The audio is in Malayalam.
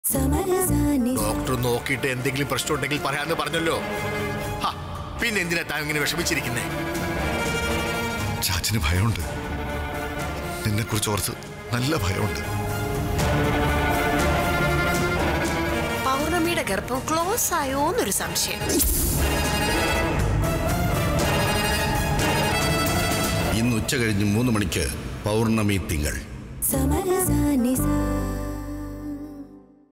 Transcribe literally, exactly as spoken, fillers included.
ഡോക്ടർ നോക്കിയിട്ട് എന്തെങ്കിലും പ്രശ്നം ഉണ്ടെങ്കിൽ പറയാന്ന് പറഞ്ഞല്ലോ. പിന്നെ എന്തിനാ താൻ ഇങ്ങനെ വിഷമിച്ചിരിക്കുന്നേ? ചാച്ചന് ഭയമുണ്ട്, നിന്നെ കുറിച്ച് ഓർത്ത് നല്ല ഭയമുണ്ട്. പൗർണമിയുടെ ഗർഭം ക്ലോസ് ആയോന്നൊരു സംശയം. ഇന്ന് ഉച്ച കഴിഞ്ഞ് മൂന്ന് മണിക്ക് പൗർണമി തിങ്കൾ.